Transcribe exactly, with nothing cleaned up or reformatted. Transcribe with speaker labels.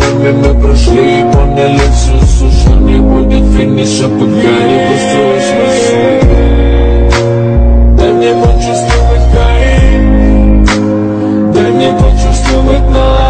Speaker 1: время мы прошли и поняли всю суть, что не будет финиша, пока не построишь маршрут. Дай мне почувствовать кайф, дай мне почувствовать нас.